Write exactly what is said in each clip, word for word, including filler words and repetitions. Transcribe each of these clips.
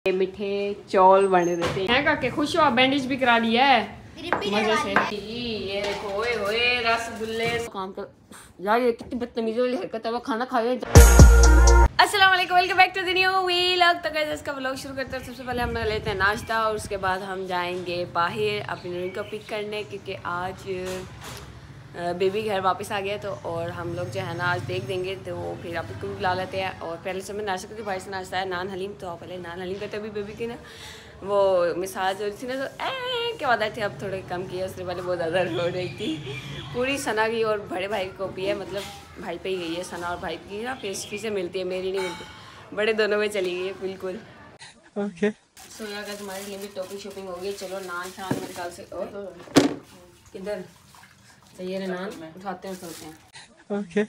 मीठे चौल बन रहे थे का के खुश हो, बैंडेज भी करा लिया है मजे से। ये देखो ओए ओए रसगुल्ले काम कर यार, ये कितनी बदतमीजी वाली हरकत है। वो खाना खाए। अस्सलाम वालेकुम, welcome back to the new vlog. तो गाइस इसका व्लॉग शुरू करते हैं। सबसे पहले हम लेते हैं नाश्ता और उसके बाद हम जाएंगे बाहर अपनी नून को पिक करने, क्योंकि आज बेबी घर वापस आ गया। तो और हम लोग जो है ना आज देख देंगे, तो फिर आप को बुला लेते हैं। और पहले से मैं नाश्ता क्योंकि भाई से नाश्ता है नान हलीम, तो पहले नान हलीम करते अभी बेबी की ना वो मिसाज हो रही थी ना, तो ए क्या वादा थे, अब थोड़े कम किए। उससे पहले बहुत ज़्यादा रो रही थी। पूरी सना की और बड़े भाई की कॉपी है, मतलब भाई पे ही गई है सना, और भाई की ना पेस्ट्री से मिलती है, मेरी नहीं मिलती। बड़े दोनों में चली गई है बिल्कुल। ओके सो यार का तुम्हारी लिमिट टॉपिंग शॉपिंग हो गई। चलो नान शान मेरे ख्याल से किधर चाहिए रे नान, उठाते हैं चलते हैं। ओके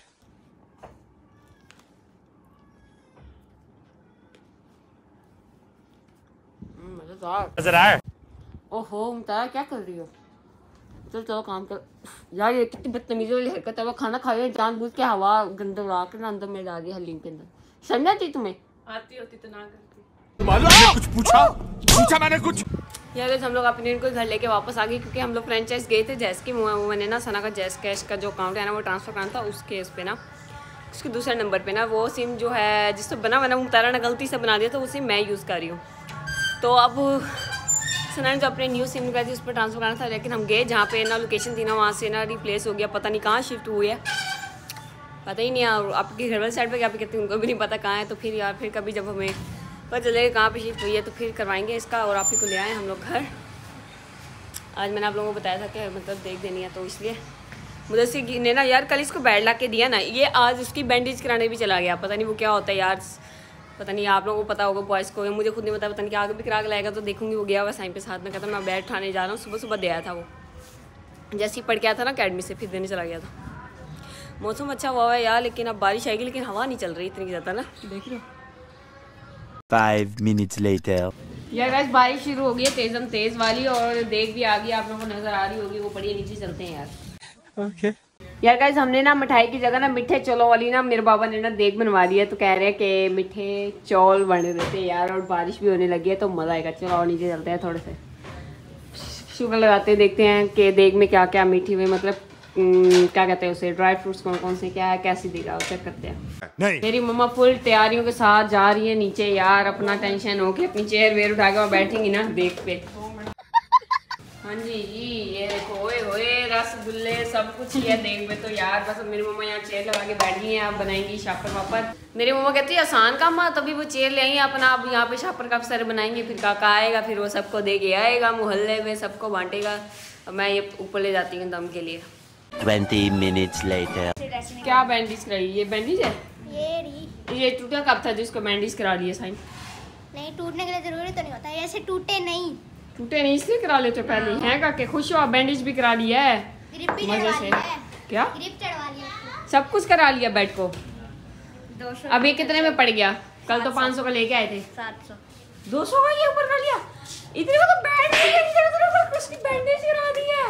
नजर आया। ओहो मुमताज क्या कर रही हो? चलो चलो काम कर यार, ये कितनी बदतमीजी वाली हरकत है। वो खाना खाए जानबूझ के हवा गंदा उड़ा के अंदर में डाल दिया हलीम के अंदर। समझ आती तुम्हें? आती होती तो ना करती। मालूम कुछ पूछा पूछा मैंने कुछ यार। हम लोग अपने इनको घर लेके वापस आ गए, क्योंकि हम लोग फ्रेंचाइज गए थे जैस की। मैंने ना सना का जैस कैश का जो अकाउंट है ना वो ट्रांसफर करना था, उस केस पे ना उसके दूसरे नंबर पे ना वो सिम जो है जिससे बना मैंने मुमतारा ने गलती से बना दिया, तो उसी मैं यूज़ कर रही हूँ। तो अब सना ने जो अपने न्यू सिम निकाली थी उस पर ट्रांसफर करना था, लेकिन हम गए जहाँ पे ना लोकेशन थी ना वहाँ से ना रिप्लेस हो गया। पता नहीं कहाँ शिफ्ट हुई है, पता ही नहीं। आपके घर वाले साइड पर क्या पे कहते हैं उनको भी नहीं पता कहाँ है। तो फिर यार फिर कभी जब हमें पता चलेगा कहाँ पे शिफ्ट हुई है तो फिर करवाएंगे इसका। और आप ही को ले आए हम लोग घर। आज मैंने आप लोगों को बताया था कि मतलब देख देनी है, तो इसलिए मुझे ने ना यार कल इसको बेड ला के दिया ना, ये आज उसकी बैंडेज कराने भी चला गया। पता नहीं वो क्या होता है यार, पता नहीं आप लोगों को पता होगा बॉयज़ को, मुझे खुद नहीं पता। पता नहीं क्या आगे भी करा के लाएगा, तो देखूंगी। वो गया हुआ साइन पे साथ में कहता मैं बैठ ठाने जा रहा हूँ। सुबह सुबह दिया था वो, जैसे ही पढ़ के आया था ना अकेडमी से, फिर देने चला गया था। मौसम अच्छा हुआ है यार, लेकिन अब बारिश आएगी, लेकिन हवा नहीं चल रही इतनी ज़्यादा ना, देख रहे हो। Five minutes later. यार गाइस बारिश शुरू हो गई है तेज़म तेज़ वाली, और देख भी आ गई, आप लोगों को नज़र आ रही होगी। वो पड़ी नीचे चलते हैं यार। Okay okay. यार गाइस हमने ना मिठाई की जगह ना मीठे चौलों वाली ना मेरे बाबा ने ना देग बनवा ली है, तो कह रहे हैं कि मीठे चौल बन रहे थे यार, और बारिश भी होने लगी है तो मज़ा आएगा। चलो और नीचे चलते हैं, थोड़े से शुगर लगाते हैं, देखते हैं कि देग में क्या क्या मीठी हुई, मतलब क्या कहते हैं उसे, ड्राई फ्रूट्स कौन कौन से क्या है, कैसी देगा चेक करते हैं। नहीं। मेरी मम्मा फुल तैयारियों के साथ जा रही है नीचे यार, अपना टेंशन हो के अपनी चेयर वेयर उठा के वहाँ बैठेंगी ना देख पे। हाँ जी जी ये देखो ओए ओए रसगुल्ले सब कुछ ही है देख में। तो यार बस मेरी मम्मा यहाँ चेयर लगा के बैठ गई हैं, आप बनाएंगी शापर वापर। मेरी मम्मा कहती है आसान काम है, तभी वो चेयर ले आई अपना, आप यहाँ पे शापर काफी सारे बनाएंगे, फिर काका आएगा, फिर वो सबको दे के आएगा मोहल्ले में, सबको बांटेगा। और मैं ये ऊपर ले जाती हूँ दम के लिए। Twenty minutes later. क्या बैंडेज कराई? ये बैंडेज है, ये री। ये टूटा कब था जिसको बैंडेज करा लिया साइन? नहीं टूटने के लिए जरूरी तो नहीं होता, ऐसे टूटे नहीं टूटे नहीं इसलिए करा लेते पहले हैं का के खुश हो, बैंडेज भी करा लिया है ग्रिप भी मजे से। क्या ग्रिप चढ़वा लिया, सब कुछ करा लिया बेड को। दो सौ अभी कितने में पड़ गया? कल तो पाँच सौ का लेके आए थे। सात सौ दो सौ का ये ऊपर कर लिया, इतने का तो बेड नहीं है, इतने का तो उसकी बैंडेज करा दी है।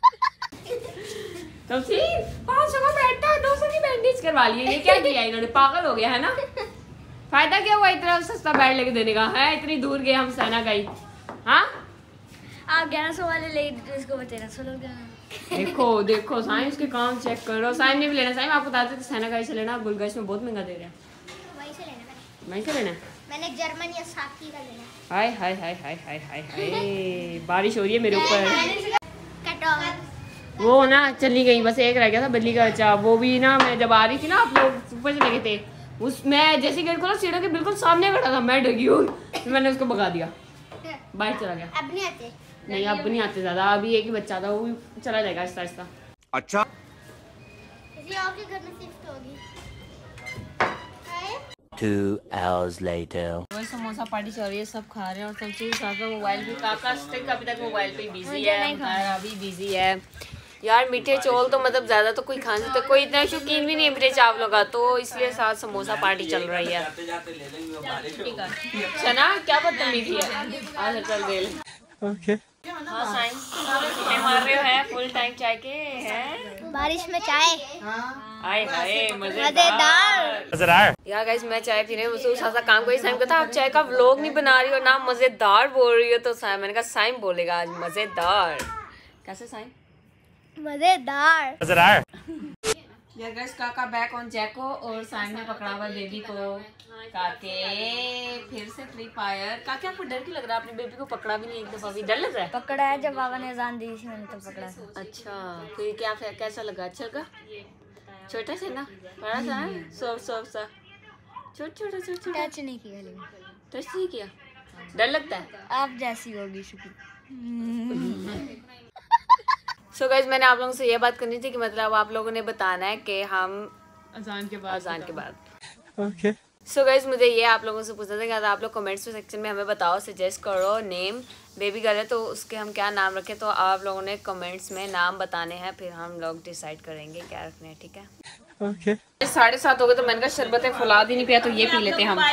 तो ठीक पाँच सौ का बेड था, दो सौ की बैंडेज करवा लिया। ये क्या किया इन्होंने, पागल हो गया है ना। फायदा क्या हुआ इतना सस्ता बेड लेके देने का है? इतनी दूर गए हम सेना गई। हाँ आप ग्यारह सौ वाले ले इसको तेरह सौ लोग। देखो देखो साइंस के काम चेक करो। साइंस ने भी लेना, साइंस आपको बताते थे सेना गाई से लेना, बुलगाइस में बहुत महंगा दे रहे हैं। वहीं से लेना मैंने, वहीं से लेना मैंने जर्मन या साकी का लेना। हाय हाय हाय हाय हाय हाय हाय बारिश हो रही है मेरे ऊपर। वो ना चली गई, बस एक रह गया था बिल्ली का बच्चा। वो भी ना मैं जब आ रही थी ना, आप लोग ऊपर चले गए थे, उसमें जैसे गेट खोला सीढ़ियों के बिल्कुल सामने खड़ा था, मैं डगी हुई, मैंने उसको भगा दिया, बाहर चला गया। अब नहीं आते? नहीं अब नहीं आते ज्यादा, अभी एक ही बच्चा था, वो भी चला जाएगा आहिस्ता आहिस्ता। अच्छा किसी और के घर में शिफ्ट होगी। Two hours later. वही समोसा पार्टी चल रही है, सब खा रहे हैं और सब चीज साथ में। मोबाइल भी काका अभी तक मोबाइल पे बिजी है, अभी बिजी है यार। मीठे चौल तो मतलब ज्यादा तो कोई खा नहीं सकता, कोई इतना शौकीन भी नहीं है मीठे चावलों का, तो इसलिए साथ समोसा पार्टी चल रही है। सना क्या बदतमीजी है, चल दे ले। ओके हाँ साइन मार रहे हैं फुल टाइम चाय के हैं। बारिश में चाय आए हाय मजेदार मजेदार। यार गाइस मैं चाय पी रही हूँ, उस ऐसा काम कोई साइम कहता आप चाय का व्लॉग नहीं बना रही हो ना मजेदार बोल रही हो, तो साइम मैंने कहा साइम बोलेगा आज मजेदार। कैसे साइम? मजेदार मजेदार। यार गाइस काका बैक ऑन जैको और साइम ने पकड़ा हुआ बेबी को। काके फिर से फ्री फायर। काके आपको डर क्यों लग रहा है? आपने बेबी को पकड़ा भी नहीं एक दफा भी, डर लग रहा है? पकड़ा है जब बाबा ने अजान दी थी मैंने तो पकड़ा। अच्छा फिर क्या कैसा लगा? अच्छा लगा? छोटा सा ना बड़ा सा है सॉफ्ट सॉफ्ट सा छोटा छोटा छोटा छोटा। टच नहीं किया लेकिन टच नहीं किया। डर लगता है? आप जैसी होगी शुक्र। सो so गाइस मैंने आप लोगों से ये बात करनी थी कि मतलब आप लोगों ने बताना है कि हम अजान के बाद अजान के बाद ओके। सो गाइस मुझे ये आप लोगों से पूछना था कि आप लोग कमेंट्स सेक्शन में हमें बताओ, सजेस्ट करो नेम। बेबी गर्ल है तो उसके हम क्या नाम रखें, तो आप लोगों ने कमेंट्स में नाम बताने हैं, फिर हम लोग डिसाइड करेंगे क्या रखने हैं, ठीक है ओके okay. साढ़े सात हो गए तो मैंने कहा शरबत है फुलाद ही नहीं पिया तो ये पी लेते हैं हम।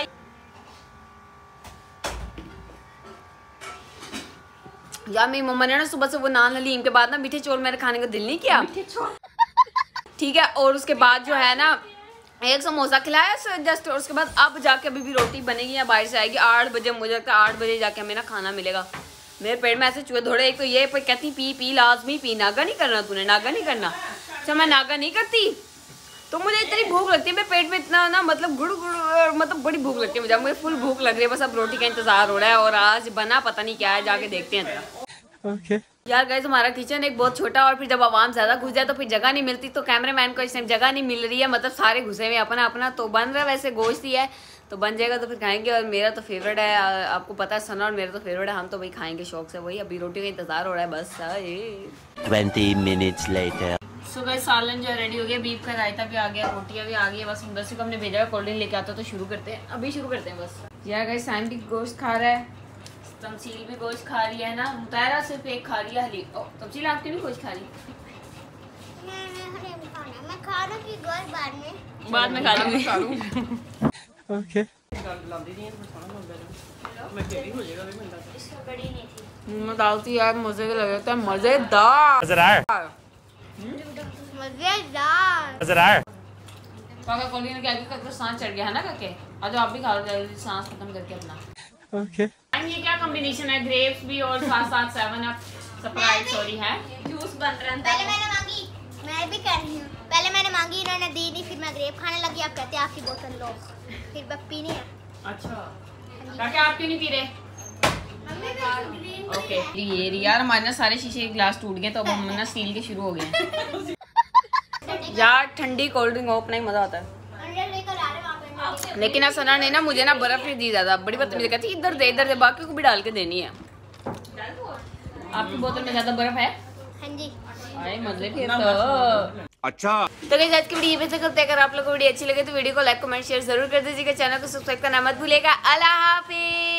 यार मेरी मम्मा ने ना सुबह से वो नान हलीम के बाद ना मीठे चौल मेरे खाने का दिल नहीं किया, ठीक है। और उसके बाद जो है ना एक समोसा खिलाया जस्ट, और उसके बाद अब जाके अभी भी रोटी बनेगी या बाहर से आएगी आठ बजे। मुझे लगता है आठ बजे जाके हमें ना खाना मिलेगा। मेरे पेट में ऐसे चूहे धोड़े। एक तो ये पर कहती पी पी लाजमी पी, नागा नहीं करना तूने, नागा नहीं करना। अच्छा मैं नागा नहीं करती तो मुझे इतनी भूख लगती है, मेरे पेट में इतना ना मतलब गुड़ गुड़ मतलब बड़ी भूख लगती है मुझे। मुझे फुल भूख लग रही है, बस अब रोटी का इंतजार हो रहा है और आज बना पता नहीं क्या है, जाके देखते हैं जरा ओके। यार गाइस हमारा किचन एक बहुत छोटा, और फिर जब आवाम ज्यादा घुस जाए तो फिर जगह नहीं मिलती, तो कैमरामैन को इस टाइम जगह नहीं मिल रही है, मतलब सारे घुसे हुए अपना अपना। तो बन रहा है वैसे गोश्त ही है, तो बन जाएगा तो फिर खाएंगे। और मेरा तो फेवरेट है, आपको पता है सना, और मेरा तो फेवरेट है, हम तो वही खाएंगे शौक से वही। अभी रोटी का इंतजार हो रहा है बस। Twenty minutes later. So guys सालन जो रेडी हो गया, बीफ का रायता भी आ गया, रोटियां भी आ गई है, बस बस को हमने भेजा है कोल्ड ड्रिंक लेके आता तो शुरू करते हैं, अभी शुरू करते हैं बस। यार गाइस साइम भी गोश्त खा रहा है, तमसील भी गोश्त खा रही है ना, मुतायरा सिर्फ एक खा रही है हली। तमसील आपकी भी गोश्त खा रही? मैं खा रहा हूं कि गोश्त बाद में बाद में खा लूंगी ओके। मैं डालती यार मजे के लगे थे, मजेदार मजेदार मजेदार मजेदार। काका कोली ने क्या किया, करके सांस चढ़ गया है ना काके। आज आप भी खा लो जल्दी सांस खत्म करके अपना ओके। ये क्या कॉम्बिनेशन है? ग्रेप्स भी और साथ साथ सेवन अप स्प्राइट सॉरी है जूस बन रहा है। पहले मैंने मांगी, मैं भी कर रही हूँ। पहले मैंने मांगी, इन्होंने दी नहीं, फिर मैं ग्रेप खाने लगी। आप कहते हैं आपकी बोतल लो, फिर बस पीनी है। अच्छा काका आप क्यों नहीं पी रहे? ओके ये यार हमारे ना सारे शीशे के ग्लास टूट गए, तो अब हम ना स्टील के शुरू हो गए यार। ठंडी कोल्ड ड्रिंक हो अपना ही मजा आता है, लेकिन अब सना ने ना मुझे ना बर्फ नहीं दी ज्यादा, बड़ी बदतमीजी कहती इधर दे इधर दे, बाकी को भी डाल के देनी है। आपकी बोतल में ज्यादा बर्फ है? हाँ जी। अरे मजे फिर तो अच्छा। तो गाइस आज की वीडियो पे से करते हैं, अगर आप लोगों को वीडियो अच्छी लगे तो वीडियो को लाइक कमेंट शेयर जरूर कर दीजिएगा, चैनल को सब्सक्राइब करना मत भूलिएगा। अल्लाह हाफिज।